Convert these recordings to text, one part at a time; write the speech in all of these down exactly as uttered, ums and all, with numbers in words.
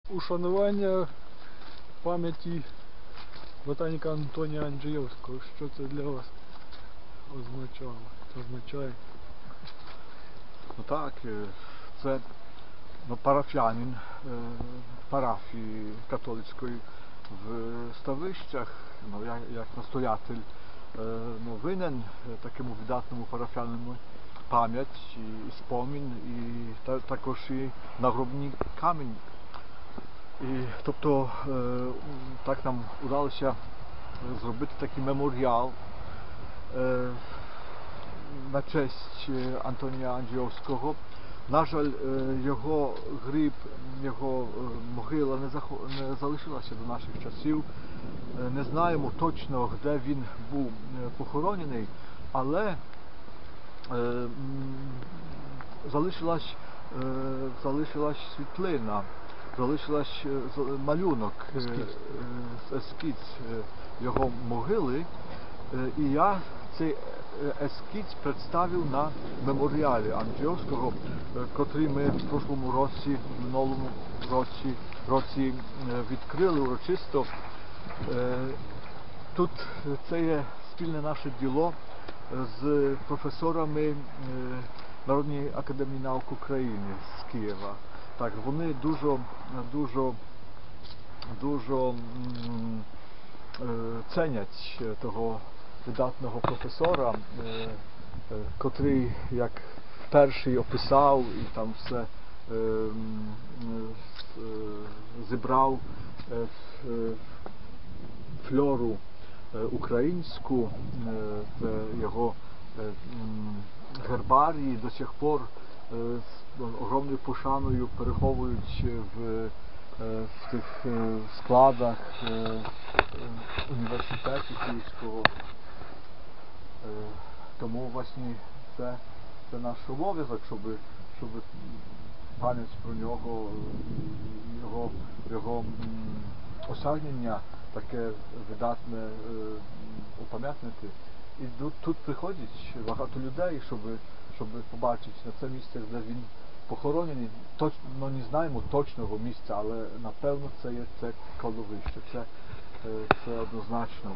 Ушанування пам'яті ботаніка Антонія Анджійовського. Що це для вас означало? Означає? Ну так, це ну, парафіянин парафії католицької в Ставищах, ну, як, як настоятель, ну, винен такому видатному парафіянину пам'ять і спомін, і та, також і нагробний камінь. І, тобто так нам вдалося зробити такий меморіал на честь Антонія Анджійовського. На жаль, його гріб, його могила не, захо... не залишилася до наших часів. Не знаємо точно, де він був похоронений, але е, залишилась, е, залишилась світлина, залишилась малюнок, ескіз, ескіз його могили, і я цей ескіз представив на меморіалі Анджійовського, котрий ми в прошлому році, в минулому році, році відкрили урочисто. Тут це є спільне наше діло з професорами Народної академії наук України з Києва. Так, вони дуже, дуже, дуже ценять того видатного професора, е, е, котрий як перший описав і там все е, е, зібрав е, флору е, українську е, в його е, гербарії, до сих пор е, з огромною пошаною переховують в, в тих складах е, університету Київського. Тому власне це, це наш обов'язок, щоб, щоб пам'ять про нього, його, його осягнення таке видатне упам'ятнити. І тут, тут приходять багато людей, щоб, щоб побачити на це місце, де він похоронений. Точно, ну, не знаємо точного місця, але напевно це є це кладовище, це, це однозначно.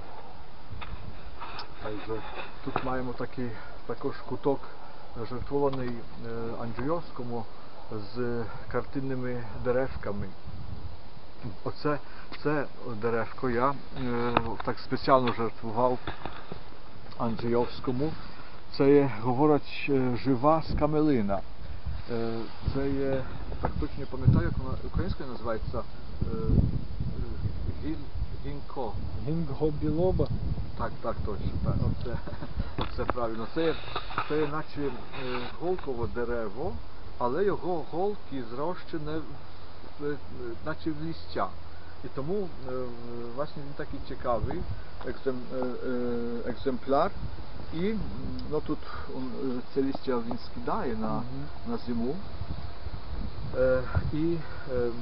Takže тут маємо такий також куток жертвований е, Анджійовському з картинними деревками. Оце це деревко я е, так спеціально жертвував Анджійовському. Це є, говорять, жива скамелина. Е, це є, так точно не пам'ятаю, як вона українською називається, е, гіль, гінко. Гінго-білоба. Так, так, точно, так, оце, оце правильно. Це, це наче е, голкове дерево, але його голки зрощені в, наче в листя. І тому, е, власне, він такий цікавий екзем, е, е, екземпляр. І ну, тут он, це листя він скидає на, mm-hmm. на зиму. Е, і е,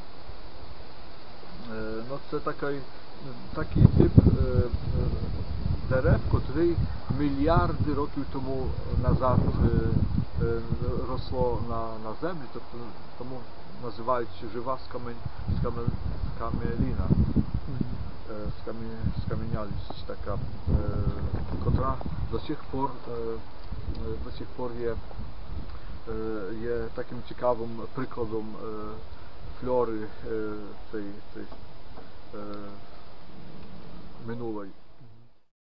е, ну, це такий, такий тип е, дерев, котрий мільярди років тому назад е, е, росло на, на землі, тобто тому називають жива скам'яніна, е, скам'янялість така, е, котра до сих пор, е, до сих пор є, е, є таким цікавим прикладом е, флори е, цей, цей, е, минулої.